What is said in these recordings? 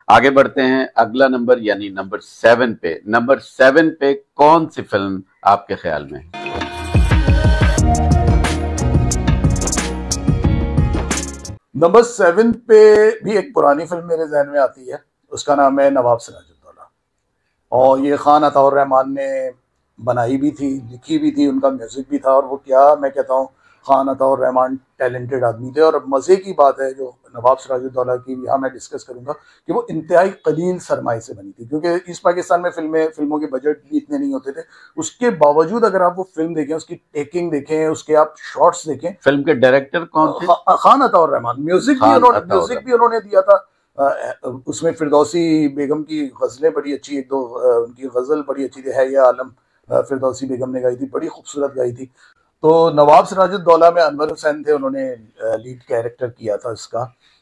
आगे बढ़ते हैं अगला नंबर यानी नंबर 7 पे। नंबर 7 पे कौन सी फिल्म आपके ख्याल में है? नंबर 7 पे भी एक पुरानी फिल्म मेरे जहन में आती है, उसका नाम है नवाब सिराजुद्दौला। और ये खान अताउर रहमान ने बनाई भी थी, लिखी भी थी, उनका म्यूजिक भी था। और वो क्या मैं कहता हूँ, खान अताउर रहमान टैलेंटेड आदमी थे। और मज़े की बात है जो नवाब सिराजुद्दौला की यहाँ मैं डिस्कस करूंगा कि वो इंतहाई कलील सरमाए से बनी थी, क्योंकि ईस्ट पाकिस्तान में फिल्मों के बजट भी इतने नहीं होते थे। उसके बावजूद अगर आप वो फिल्म देखें, उसकी टेकिंग देखें, उसके आप शॉट्स देखें। फिल्म के डायरेक्टर कौन थे? खान अताउर रहमान। म्यूजिक भी उन्होंने दिया था। उसमें फिरदौसी बेगम की गज़लें बड़ी अच्छी, एक दो उनकी गज़ल बड़ी अच्छी थी, है ये आलम, फिरदौसी बेगम ने गाई थी, बड़ी खूबसूरत गाई थी। तो नवाब सिराजुद्दौला में अनवर हुसैन थे, उन्होंने लीड कैरेक्टर किया था इसका।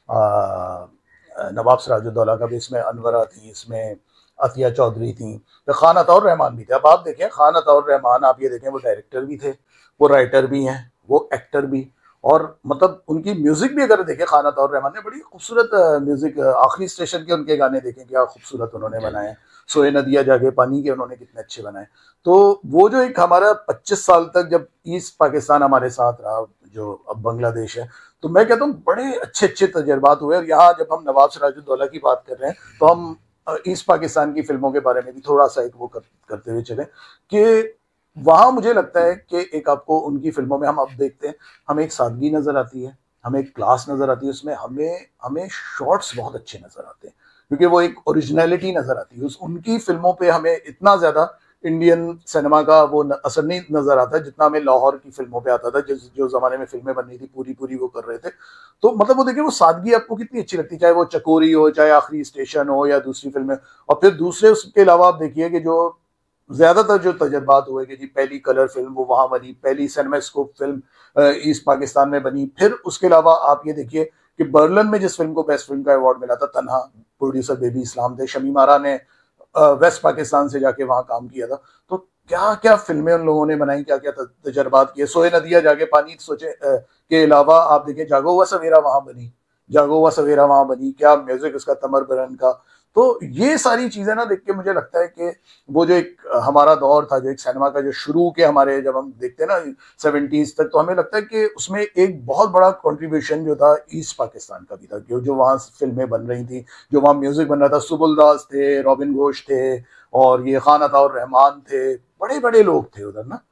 नवाब सिराजुद्दौला का भी इसमें अनवरा थी, इसमें अतिया चौधरी थी, तो खान अताउर रहमान भी थे। अब आप देखें, खान अताउर रहमान आप ये देखें, वो डायरेक्टर भी थे, वो राइटर भी हैं, वो एक्टर भी। और मतलब उनकी म्यूजिक भी अगर देखें, खान अताउर रहमान ने बड़ी खूबसूरत म्यूजिक, आखिरी स्टेशन के उनके गाने देखें क्या खूबसूरत उन्होंने बनाए। सोए नदिया जागे पानी के उन्होंने कितने अच्छे बनाए। तो वो जो एक हमारा 25 साल तक जब ईस्ट पाकिस्तान हमारे साथ रहा, जो अब बांग्लादेश है, तो मैं कहता हूँ बड़े अच्छे अच्छे तजर्बात हुए। और यहाँ जब हम नवाब सिराजुद्दौला की बात कर रहे हैं, तो हम ईस्ट पाकिस्तान की फिल्मों के बारे में भी थोड़ा सा एक वो करते हुए चले कि वहाँ मुझे लगता है कि एक आपको उनकी फिल्मों में हम अब देखते हैं, हमें एक सादगी नजर आती है, हमें एक क्लास नजर आती है, उसमें हमें हमें शॉट्स बहुत अच्छे नजर आते हैं, क्योंकि वो एक ओरिजिनलिटी नजर आती है। उनकी फिल्मों पे हमें इतना ज्यादा इंडियन सिनेमा का वो असर नहीं नजर आता जितना हमें लाहौर की फिल्मों पे आता था, जो जमाने में फिल्में बन रही थी पूरी पूरी वो कर रहे थे। तो मतलब वो देखिए, वो सादगी आपको कितनी अच्छी लगती है, चाहे वो चकोरी हो, चाहे आखिरी स्टेशन हो, या दूसरी फिल्में। और फिर दूसरे उसके अलावा आप देखिए कि जो ज्यादातर जो तजर्बात हुए कि जी पहली कलर फिल्म वो वहां बनी, पहली सिनेमास्कोप फिल्म ईस्ट पाकिस्तान में बनी। फिर उसके अलावा आप ये देखिए कि बर्लिन में जिस फिल्म को बेस्ट फिल्म का अवार्ड मिला था, तन्हा, प्रोड्यूसर बेबी इस्लाम थे, शमीम आरा ने वेस्ट पाकिस्तान से जाके वहां काम किया था। तो क्या क्या फिल्में उन लोगों ने बनाई, क्या क्या तजर्बात किए। सोए नदिया जाके पानी सोचे के अलावा आप देखिए जागो हुआ सवेरा वहां बनी, जागो हुआ सवेरा वहां बनी, क्या म्यूजिक उसका, तमर बरन का। तो ये सारी चीजें ना देख के मुझे लगता है कि वो जो एक हमारा दौर था, जो एक सिनेमा का जो शुरू के हमारे, जब हम देखते हैं ना 70s तक, तो हमें लगता है कि उसमें एक बहुत बड़ा कंट्रीब्यूशन जो था ईस्ट पाकिस्तान का भी था, जो वहाँ फिल्में बन रही थी, जो वहाँ म्यूजिक बन रहा था। सुबुल दास थे, रॉबिन घोष थे, और ये खान अताउर रहमान थे, बड़े बड़े लोग थे उधर ना।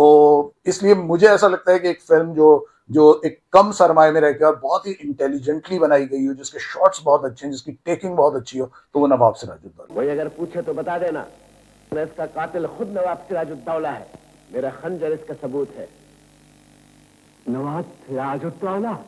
तो इसलिए मुझे ऐसा लगता है कि एक फिल्म जो जो एक कम सरमाए में रहकर और बहुत ही इंटेलिजेंटली बनाई गई हो, जिसके शॉट्स बहुत अच्छे हैं, जिसकी टेकिंग बहुत अच्छी हो, तो वो नवाब सिराजुद्दौला। वही अगर पूछे तो बता देना, इसका कातिल खुद नवाब सिराजुद्दौला है, मेरा खंजर इसका सबूत है। नवाब सिराजुद्दौला?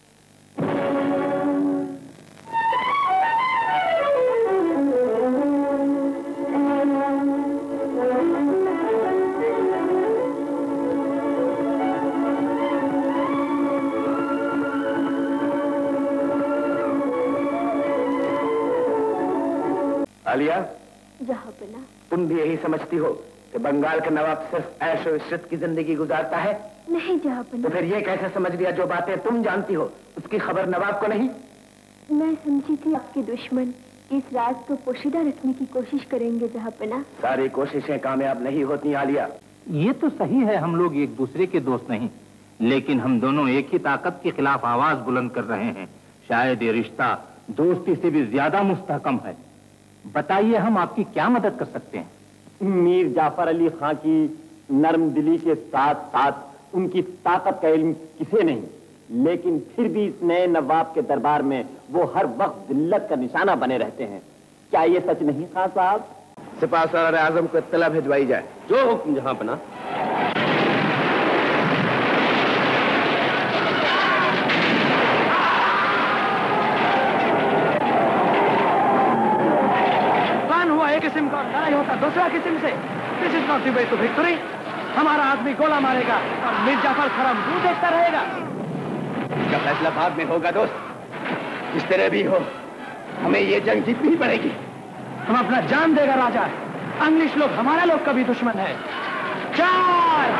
आलिया, जहांपना, तुम भी यही समझती हो कि बंगाल का नवाब सिर्फ ऐश और इशरत की जिंदगी गुजारता है? नहीं जहांपना। तो फिर ये कैसे समझ लिया जो बातें तुम जानती हो उसकी खबर नवाब को नहीं? मैं समझी थी आपके दुश्मन इस राज को पोशीदा रखने की कोशिश करेंगे जहांपना। सारी कोशिशें कामयाब नहीं होती आलिया। ये तो सही है, हम लोग एक दूसरे के दोस्त नहीं, लेकिन हम दोनों एक ही ताकत के खिलाफ आवाज बुलंद कर रहे हैं। शायद ये रिश्ता दोस्ती से भी ज्यादा मुस्तहकम है। बताइए, हम आपकी क्या मदद कर सकते हैं? मीर जाफर अली खां की नर्म दिली के साथ साथ उनकी ताकत का इल्म किसे नहीं, लेकिन फिर भी इस नए नवाब के दरबार में वो हर वक्त जिल्लत का निशाना बने रहते हैं। क्या ये सच नहीं खां साहब? सिपाह सरार आजम को इत्तला भिजवाई जाए। जो हुक्म जहांपना। किस्म का लड़ाई होता दूसरा किस्म से। This is not the way to victory. हमारा आदमी गोला मारेगा और मीर जाफर खरम दूर देखता रहेगा। इसका फैसला बाद में होगा दोस्त, जिस तरह भी हो हमें ये जंग जीतनी पड़ेगी। हम अपना जान देगा राजा। इंग्लिश लोग हमारा लोग का भी दुश्मन है। चार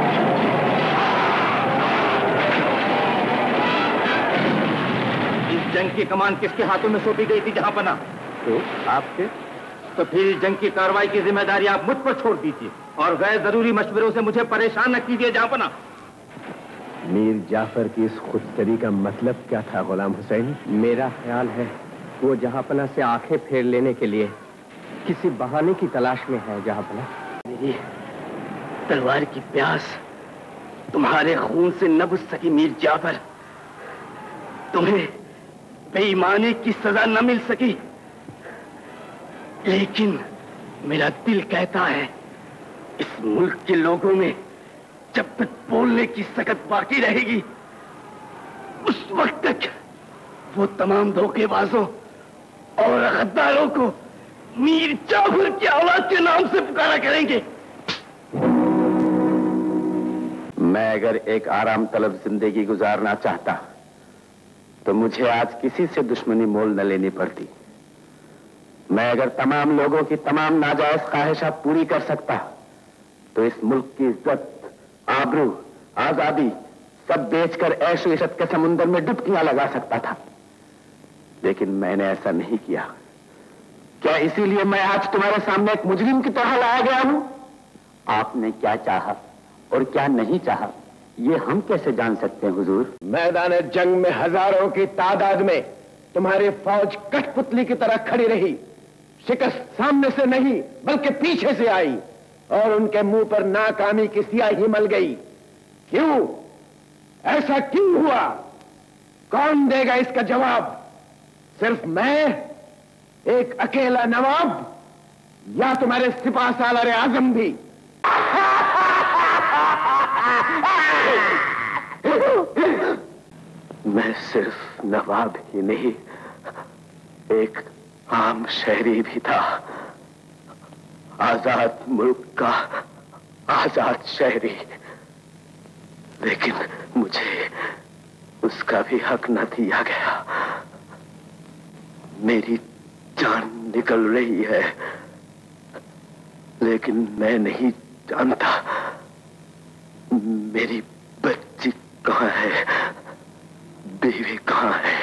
इस जंग की कमान किसके हाथों में सौंपी गई थी जहांपना? तो आपके? तो फिर जंग की कार्रवाई की जिम्मेदारी आप मुझ पर छोड़ दीजिए और गैर जरूरी मशवरों से मुझे परेशान न कीजिए जहांपना। मीर जाफर की इस खुदसरी का मतलब क्या था गुलाम हुसैन? मेरा ख्याल है वो जहांपना से आंखें फेर लेने के लिए किसी बहाने की तलाश में है। जहांपना, मेरी तलवार की प्यास तुम्हारे खून से न बुझ सकी मीर जाफर। तुम्हें बेईमानी की सजा न मिल सकी, लेकिन मेरा दिल कहता है इस मुल्क के लोगों में जब तक बोलने की सकत बाकी रहेगी उस वक्त तक वो तमाम धोखेबाजों और गद्दारों को मीर जाफर की औलाद के नाम से पुकारा करेंगे। मैं अगर एक आराम तलब जिंदगी गुजारना चाहता तो मुझे आज किसी से दुश्मनी मोल न लेनी पड़ती। मैं अगर तमाम लोगों की तमाम नाजायज ख्वाहिशात पूरी कर सकता तो इस मुल्क की इज्जत, आबरू, आजादी सब बेचकर ऐश इशत के समुंदर में डुबकियां लगा सकता था, लेकिन मैंने ऐसा नहीं किया। क्या इसीलिए मैं आज तुम्हारे सामने एक मुजरिम की तरह लाया गया हूं? आपने क्या चाहा और क्या नहीं चाहा ये हम कैसे जान सकते हैं हुजूर? मैदान जंग में हजारों की तादाद में तुम्हारी फौज कठपुतली की तरह खड़ी रही। शिकस्त सामने से नहीं बल्कि पीछे से आई और उनके मुंह पर नाकामी की स्याही मल गई। क्यों? ऐसा क्यों हुआ? कौन देगा इसका जवाब? सिर्फ मैं, एक अकेला नवाब, या तुम्हारे सिपा सालार आजम भी? मैं सिर्फ नवाब ही नहीं, एक आम शहरी भी था, आजाद मुल्क का आजाद शहरी, लेकिन मुझे उसका भी हक न दिया गया। मेरी जान निकल रही है, लेकिन मैं नहीं जानता मेरी बच्ची कहाँ है, बीवी कहाँ है।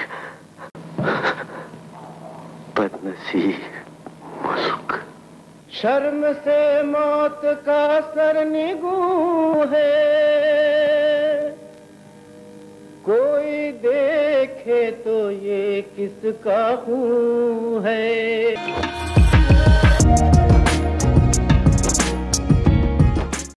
बदनसीब मुल्क। शर्म से मौत का सर निगू है, कोई देखे तो ये किसका खून है।